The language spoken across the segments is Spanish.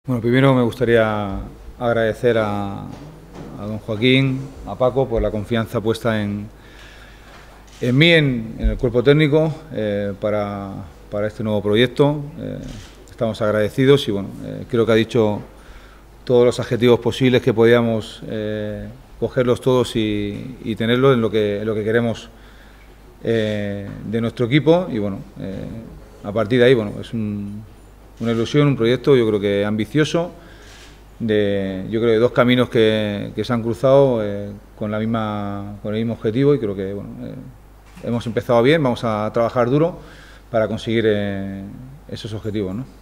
Bueno, primero me gustaría agradecer a don Joaquín, a Paco, por la confianza puesta en mí, en el cuerpo técnico, para este nuevo proyecto. Estamos agradecidos y bueno, creo que ha dicho todos los adjetivos posibles que podíamos cogerlos todos y tenerlos en lo que queremos de nuestro equipo. Y bueno, a partir de ahí, bueno, es una ilusión, un proyecto, yo creo que ambicioso, yo creo de dos caminos que se han cruzado con el mismo objetivo, y creo que bueno, hemos empezado bien, vamos a trabajar duro para conseguir esos objetivos, ¿no?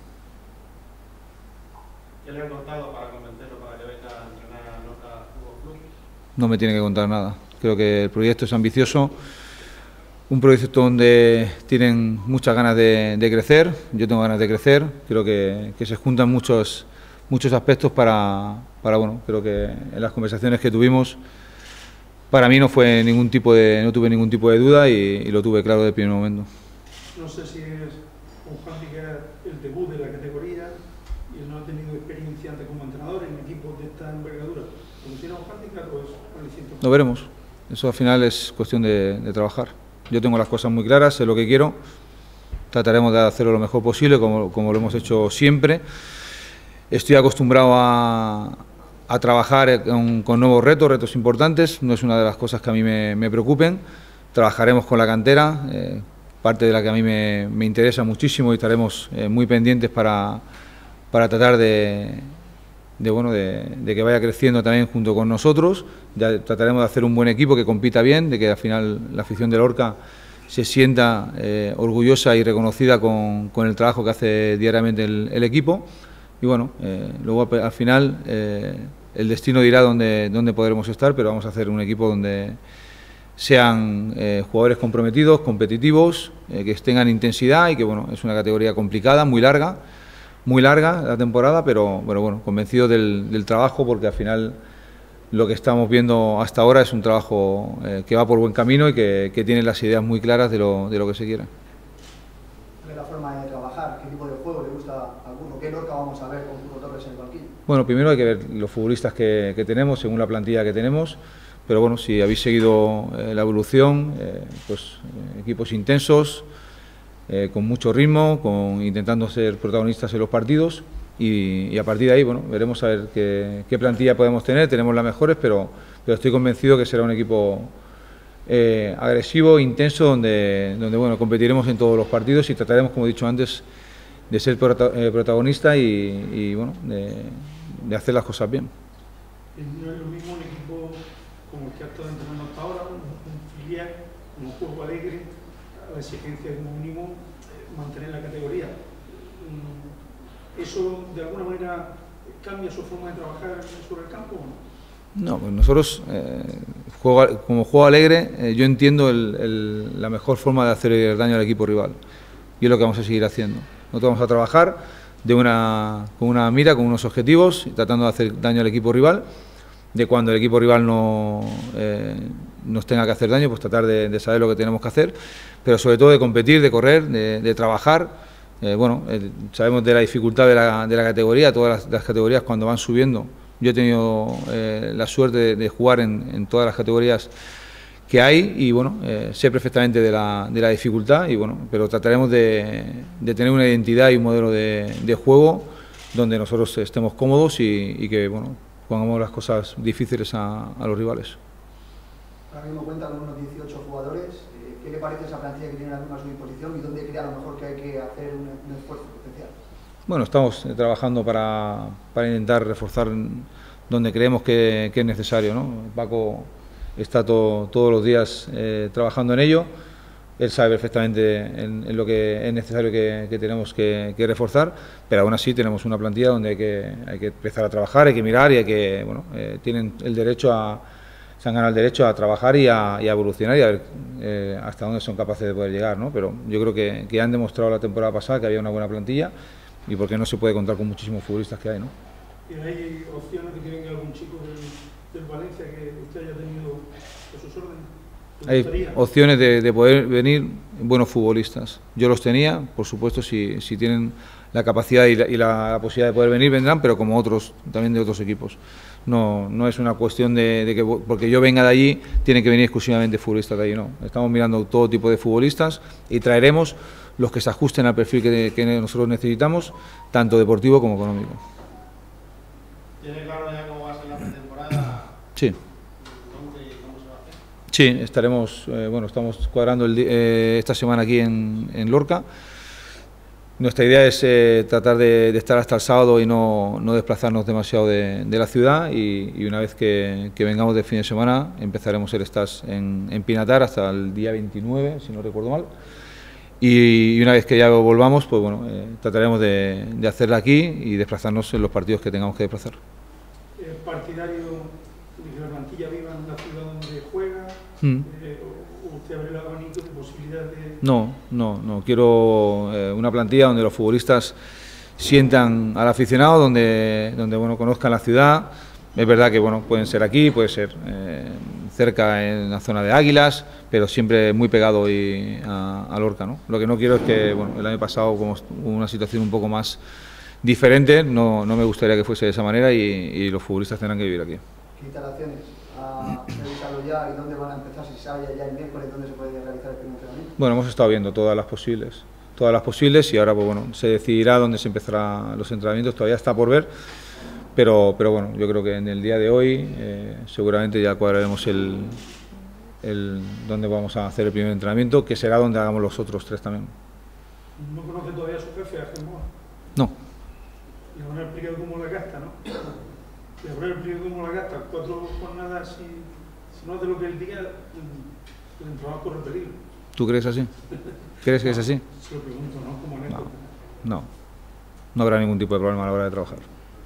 ¿Qué le han contado para convencerlo para que venga a entrenar a Lorca Fútbol Club? No me tiene que contar nada. Creo que el proyecto es ambicioso, un proyecto donde tienen muchas ganas de crecer. Yo tengo ganas de crecer. Creo que se juntan muchos aspectos para bueno, creo que en las conversaciones que tuvimos, para mí no tuve ningún tipo de duda y lo tuve claro desde el primer momento. No sé si es un handicap el debut de la categoría y él no ha tenido experiencia antes como entrenador en equipos de esta envergadura. ¿Considera un handicap o es aliciente? Lo veremos. Eso al final es cuestión de trabajar. Yo tengo las cosas muy claras, sé lo que quiero, trataremos de hacerlo lo mejor posible, como lo hemos hecho siempre. Estoy acostumbrado a trabajar con nuevos retos importantes, no es una de las cosas que a mí me preocupen. Trabajaremos con la cantera, parte de la que a mí me interesa muchísimo, y estaremos muy pendientes para tratar de que vaya creciendo también junto con nosotros. Ya trataremos de hacer un buen equipo que compita bien, de que al final la afición de Lorca se sienta orgullosa y reconocida con el trabajo que hace diariamente el equipo. Y bueno, luego al final el destino dirá dónde podremos estar, pero vamos a hacer un equipo donde sean jugadores comprometidos, competitivos, que tengan intensidad, y que bueno, es una categoría complicada, muy larga la temporada, pero bueno, convencido del trabajo, porque al final lo que estamos viendo hasta ahora es un trabajo que va por buen camino y que tiene las ideas muy claras de lo que se quiere. ¿Qué es la forma de trabajar? ¿Qué tipo de juego le gusta a alguno? ¿Qué Lorca vamos a ver con Curro Torres en el banquillo? Bueno, primero hay que ver los futbolistas que tenemos, según la plantilla que tenemos, pero bueno, si habéis seguido la evolución, equipos intensos, con mucho ritmo, intentando ser protagonistas en los partidos, y a partir de ahí bueno, veremos a ver qué plantilla podemos tener. Tenemos las mejores, pero estoy convencido que será un equipo agresivo, intenso, donde bueno, competiremos en todos los partidos y trataremos, como he dicho antes, de ser protagonista y bueno, de hacer las cosas bien. No es lo mismo un equipo como el que ha estado entrenando hasta ahora, un filial, como Juego Alegre, a la exigencia como mínimo mantener la categoría. ¿Eso de alguna manera cambia su forma de trabajar sobre el campo o no? No, pues nosotros, como Juego Alegre, yo entiendo la mejor forma de hacer daño al equipo rival, y es lo que vamos a seguir haciendo. Nosotros vamos a trabajar con una mira, con unos objetivos, tratando de hacer daño al equipo rival. De cuando el equipo rival nos tenga que hacer daño, pues tratar de saber lo que tenemos que hacer, pero sobre todo de competir, de correr, de trabajar. Sabemos de la dificultad de la categoría. Todas las categorías, cuando van subiendo, yo he tenido la suerte de jugar en todas las categorías que hay, y bueno, sé perfectamente de la dificultad, y bueno, pero trataremos de tener una identidad y un modelo de juego donde nosotros estemos cómodos y que bueno, pongamos las cosas difíciles a los rivales. Ahora mismo cuenta con unos 18 jugadores. ¿Qué le parece esa plantilla que tiene a su disposición y dónde cree a lo mejor que hay que hacer un esfuerzo especial? Bueno, estamos trabajando para intentar reforzar donde creemos que es necesario, ¿no? Paco está todos los días trabajando en ello. Él sabe perfectamente en lo que es necesario que tenemos que reforzar, pero aún así tenemos una plantilla donde hay que empezar a trabajar, hay que mirar, y hay que, bueno, tienen el derecho se han ganado el derecho a trabajar y a evolucionar, y a ver hasta dónde son capaces de poder llegar, ¿no? Pero yo creo que han demostrado la temporada pasada que había una buena plantilla, y porque no se puede contar con muchísimos futbolistas que hay, ¿no? ¿Y hay opciones de que venga algún chico del Valencia que usted haya tenido a sus órdenes? Hay opciones de poder venir buenos futbolistas. Yo los tenía, por supuesto, si tienen la capacidad y la posibilidad de poder venir, vendrán, pero como otros, también de otros equipos. No es una cuestión de que porque yo venga de allí, tienen que venir exclusivamente futbolistas de allí, no. Estamos mirando todo tipo de futbolistas y traeremos los que se ajusten al perfil que nosotros necesitamos, tanto deportivo como económico. ¿Tiene claro ya cómo va a ser la pretemporada? Sí. Sí, estaremos, estamos cuadrando esta semana aquí en Lorca. Nuestra idea es tratar de estar hasta el sábado y no desplazarnos demasiado de la ciudad y una vez que vengamos de fin de semana empezaremos el stage en Pinatar hasta el día 29, si no recuerdo mal. Y una vez que ya volvamos, pues bueno, trataremos de hacerla aquí y desplazarnos en los partidos que tengamos que desplazar. ¿Es partidario de que la plantilla viva en la ciudad donde juega? ¿O usted abre el abanico de posibilidades de...? No. Quiero una plantilla donde los futbolistas sientan al aficionado, donde conozcan la ciudad. Es verdad que pueden ser aquí, puede ser cerca en la zona de Águilas, pero siempre muy pegado a Lorca, ¿no? Lo que no quiero es que, el año pasado como hubo una situación un poco más diferente, no me gustaría que fuese de esa manera y los futbolistas tendrán que vivir aquí. ¿Qué instalaciones a revisarlo ya y dónde van a empezar? Si sabe ya el miércoles dónde se puede realizar el primer entrenamiento. Bueno, hemos estado viendo todas las posibles y ahora se decidirá dónde se empezarán los entrenamientos, todavía está por ver. Pero yo creo que en el día de hoy seguramente ya cuadraremos dónde vamos a hacer el primer entrenamiento, que será donde hagamos los otros 3 también. ¿No conoce todavía a su jefe, a Gemboa? No. Le habrá explicado cómo la gasta, ¿no? Le habrá explicado cómo la gasta. 4 jornadas, si no hace lo que él diga, el trabajo corre peligro. ¿Tú crees así? ¿Crees que es así? Se lo pregunto, ¿no? Como anécdota. No habrá ningún tipo de problema a la hora de trabajar.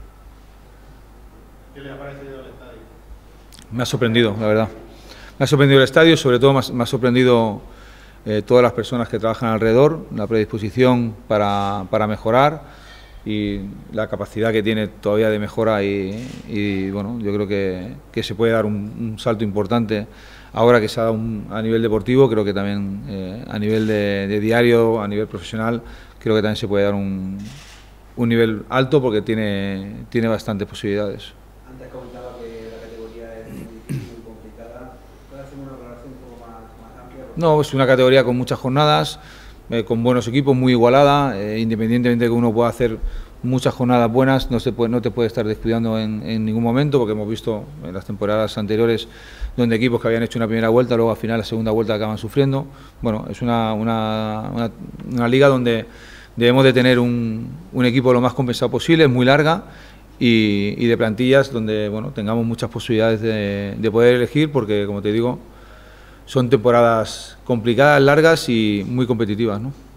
¿Qué le ha parecido el estadio? Me ha sorprendido, la verdad. Me ha sorprendido el estadio, sobre todo me ha sorprendido todas las personas que trabajan alrededor, la predisposición para mejorar y la capacidad que tiene todavía de mejora y yo creo que se puede dar un salto importante ahora que se ha dado a nivel deportivo, creo que también a nivel de diario, a nivel profesional, creo que también se puede dar un nivel alto porque tiene bastantes posibilidades. Antes comentaba que la categoría es muy difícil, muy complicada. ¿Puede hacer una valoración un poco más amplia? No, es una categoría con muchas jornadas, con buenos equipos, muy igualada, independientemente de que uno pueda hacer muchas jornadas buenas, no te puede estar descuidando en ningún momento, porque hemos visto en las temporadas anteriores donde equipos que habían hecho una primera vuelta, luego al final la segunda vuelta acaban sufriendo. Bueno, es una liga donde debemos de tener un equipo lo más compensado posible, muy larga, y de plantillas donde tengamos muchas posibilidades de poder elegir, porque como te digo, son temporadas complicadas, largas y muy competitivas, ¿no?